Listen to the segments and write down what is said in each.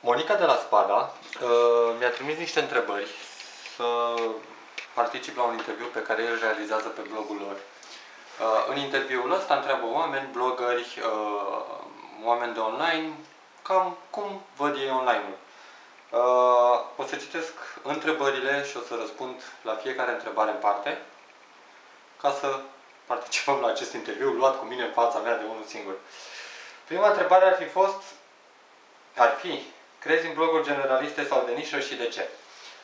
Monica de la Spada mi-a trimis niște întrebări să particip la un interviu pe care el realizează pe blogul lor. În interviul ăsta întreabă oameni, blogări, oameni de online, cam cum văd ei online-ul. O să citesc întrebările și o să răspund la fiecare întrebare în parte, ca să participăm la acest interviu luat cu mine în fața mea de unul singur. Prima întrebare ar fi, crezi în bloguri generaliste sau de nișă și de ce?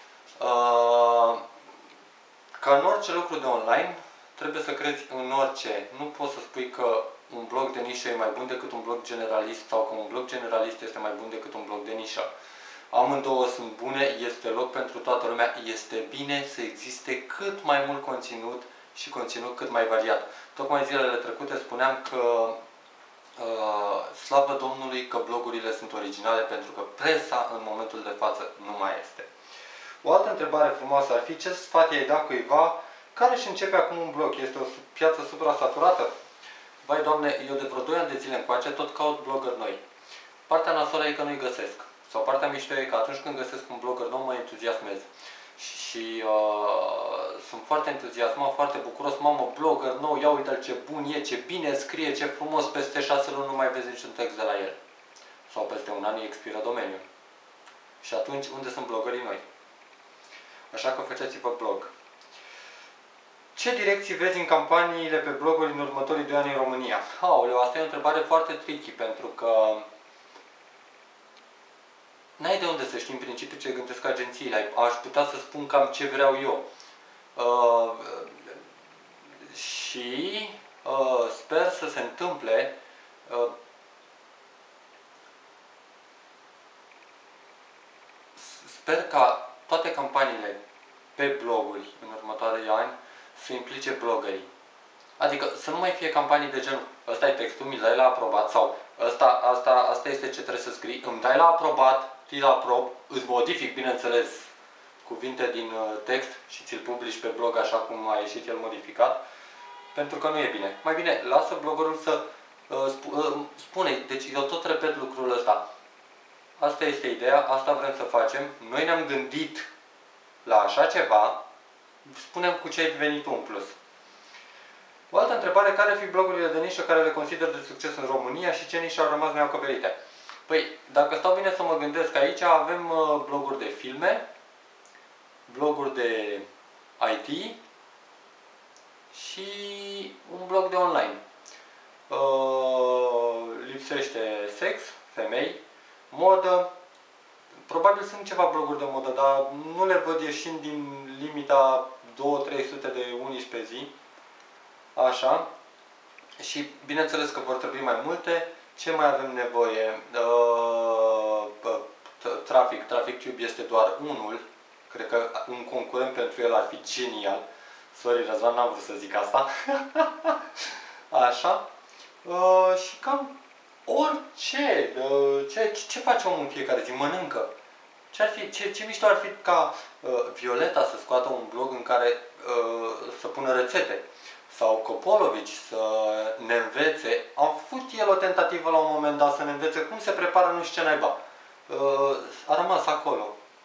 Ca în orice lucru de online, trebuie să crezi în orice. Nu poți să spui că un blog de nișă e mai bun decât un blog generalist sau că un blog generalist este mai bun decât un blog de nișă. Amândouă sunt bune, este loc pentru toată lumea, este bine să existe cât mai mult conținut și conținut cât mai variat. Tocmai zilele trecute spuneam că slavă Domnului că blogurile sunt originale, pentru că presa în momentul de față nu mai este. O altă întrebare frumoasă ar fi: ce sfat i-ai dat cuiva care își începe acum un blog? Este o piață supra-saturată? Vai Doamne, eu de vreo 2 ani de zile încoace tot caut blogger noi. Partea nasoală e că nu-i găsesc. Sau partea mișto e că atunci când găsesc un blogger nou mă entuziasmez. Și sunt foarte entuziasmat, foarte bucuros. Mamă, blogger nou, ia uite-l ce bun e, ce bine scrie, ce frumos. Peste 6 luni nu mai vezi niciun text de la el. Sau peste un an îi expiră domeniul. Și atunci unde sunt bloggerii noi? Așa că faceți-vă blog. Ce direcții vezi în campaniile pe bloguri în următorii 2 ani în România? Aoleu, asta e o întrebare foarte tricky, pentru că n-ai de unde să știi în principiu ce gândesc agențiile. Aș putea să spun cam ce vreau eu. Și sper să se întâmple sper ca toate campaniile pe bloguri în următoarei ani să implice bloggerii. Adică să nu mai fie campanii de genul: ăsta e textul, mi-l dai la aprobat, sau asta este ce trebuie să scrii, îmi dai la aprobat, ți-l aprob, îți modific, bineînțeles, cuvinte din text și ți-l publici pe blog așa cum a ieșit el modificat, pentru că nu e bine. Mai bine, lasă bloggerul să spune. Deci eu tot repet lucrul ăsta. Asta este ideea, asta vrem să facem. Noi ne-am gândit la așa ceva, spunem cu ce ai venit tu în plus. O altă întrebare: care ar fi blogurile de nișă care le consider de succes în România și ce nișe au rămas neacoperite? Păi, dacă stau bine să mă gândesc, aici avem bloguri de filme, bloguri de IT și un blog de online. Lipsește sex, femei, modă. Probabil sunt ceva bloguri de modă, dar nu le văd ieșind din limita 200-300 de unici pe zi. Așa. Și bineînțeles că vor trebui mai multe. Ce mai avem nevoie? TrafficTube este doar unul. Cred că un concurent pentru el ar fi genial. Sorry, Răzvan, n-am vrut să zic asta. Așa. Și cam orice. Ce face omul în fiecare zi? Mănâncă. Ce mișto ar fi ca Violeta să scoată un blog în care să pună rețete. Sau Copolovici să ne învețe. A avut el o tentativă la un moment dat să ne învețe cum se prepară nu știu ce naiba. A rămas acolo.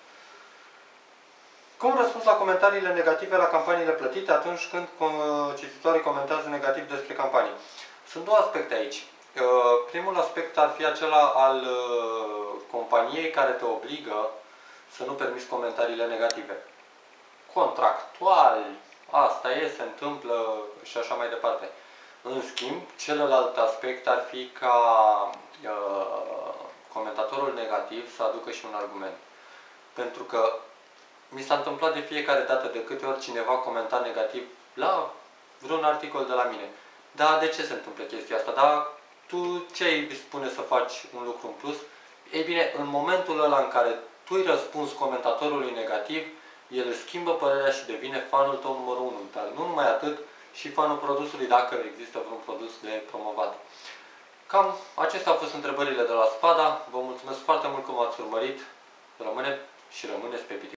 Cum răspunzi la comentariile negative la campaniile plătite atunci când cititorii comentează negativ despre campanii? Sunt 2 aspecte aici. Primul aspect ar fi acela al companiei care te obligă să nu permiți comentariile negative. Contractual, asta e, se întâmplă și așa mai departe. În schimb, celălalt aspect ar fi ca comentatorul negativ să aducă și un argument. Pentru că mi s-a întâmplat de fiecare dată, de câte ori cineva comenta negativ la vreun articol de la mine. Da, de ce se întâmplă chestia asta? Da, tu ce îi spune să faci un lucru în plus? Ei bine, în momentul ăla în care tu îi răspunzi comentatorului negativ, el își schimbă părerea și devine fanul tău numărul 1. Dar nu numai atât, și fanul produsului, dacă există vreun produs de promovat. Cam acestea au fost întrebările de la Spada. Vă mulțumesc foarte mult că m-ați urmărit. Rămâneți și rămâneți pe